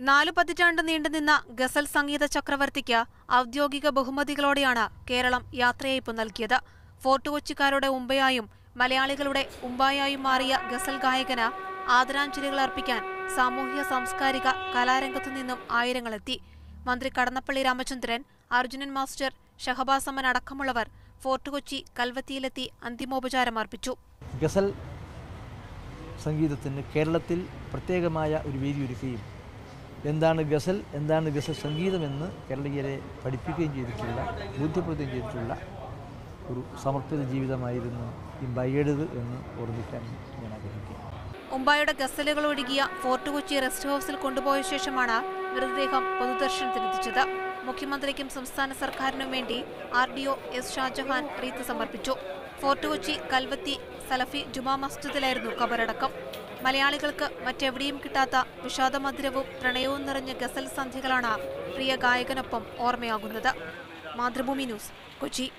4 പതിറ്റാണ്ട് നീണ്ടുനിന്ന ഗസൽ സംഗീത ചക്രവർത്തിക്ക് ഔദ്യോഗിക ബഹുമതികളോടെയാണ് കേരളം യാത്രയയപ്പ് നൽകിയത്. ഫോർട്ട് കൊച്ചിക്കാരുടെ ഉമ്പയായും മലയാളികളുടെ ഉമ്പായായും മാറിയ ഗസൽ ഗായകന് ആദരാഞ്ജലികൾ അർപ്പിക്കാൻ സാമൂഹ്യ സാംസ്കാരിക കലാരംഗത്തു നിന്നും ആയിരങ്ങളെത്തി. മന്ത്രി കടന്നപ്പള്ളി രാമചന്ദ്രൻ, അർജുനൻ മാസ്റ്റർ, ഷഹബാസമ്മൻ അടക്കമുള്ളവർ ഫോർട്ട് കൊച്ചി കൽവത്തിയിലെത്തി അന്തിമോപചാരം അർപ്പിച്ചു. ഗസൽ സംഗീതത്തിന് കേരളത്തിൽ പ്രത്യേകമായ ഒരു വേദിയൊരുക്കുകയും എന്താണ് ഗസൽ സംഗീതമെന്ന് കേരളീയരെ പഠിപ്പിക്കുകയും ചെയ്തിട്ടുള്ള, ബോധ്യപ്പെടുത്തുകയും ചെയ്തിട്ടുള്ള ഒരു സമർപ്പിത ജീവിതമായിരുന്നു ഉമ്പായിയുടേത് എന്ന് ഓർമ്മിക്കാൻ ഞാൻ ആഗ്രഹിക്കുന്നു. ഉമ്പായിയുടെ ഗസലുകൾ ഒഴുകിയ ഫോർട്ട് കൊച്ചി റെസ്റ്റ് ഹൌസിൽ കൊണ്ടുപോയ ശേഷമാണ് മൃതദേഹം പൊതുദർശനത്തിനെത്തിച്ചത്. മുഖ്യമന്ത്രിക്കും സംസ്ഥാന സർക്കാരിനും വേണ്ടി RDO എസ് ഷാജഹാൻ റീത്ത് സമർപ്പിച്ചു. ഫോർട്ട് കൊച്ചി കൽവത്തി സലഫി ജുമാ മസ്ജിദിലായിരുന്നു കബറടക്കം. മലയാളികൾക്ക് മറ്റെവിടെയും കിട്ടാത്ത വിഷാദമധുരവും പ്രണയവും നിറഞ്ഞ ഗസൽ സന്ധ്യകളാണ് പ്രിയ ഗായകനൊപ്പം ഓർമ്മയാകുന്നത്. മാതൃഭൂമി ന്യൂസ്, കൊച്ചി.